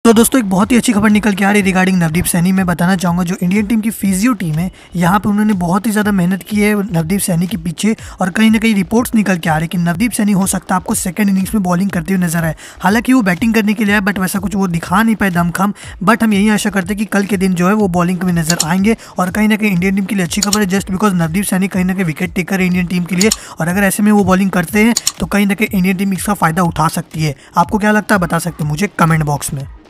तो दोस्तों एक बहुत ही अच्छी खबर निकल के आ रही है रिगार्डिंग नवदीप सैनी। मैं बताना चाहूँगा जो इंडियन टीम की फिजियो टीम है यहाँ पे उन्होंने बहुत ही ज़्यादा मेहनत की है नवदीप सैनी के पीछे, और कहीं ना कहीं रिपोर्ट्स निकल के आ रही है कि नवदीप सैनी हो सकता है आपको सेकंड इनिंग्स में बॉलिंग करते हुए नजर आए। हालांकि वो बैटिंग करने के लिए आए बट वैसा कुछ वो दिखा नहीं पाए दमखम, बट हम यही आशा करते हैं कि कल के दिन जो है वो बॉलिंग में नजर आएंगे। और कहीं ना कहीं इंडियन टीम के लिए अच्छी खबर है जस्ट बिकॉज नवदीप सैनी कहीं ना कहीं विकेट टेकर है इंडियन टीम के लिए, और अगर ऐसे में वो बॉलिंग करते हैं तो कहीं ना कहीं इंडियन टीम इसका फायदा उठा सकती है। आपको क्या लगता है बता सकते हैं मुझे कमेंट बॉक्स में।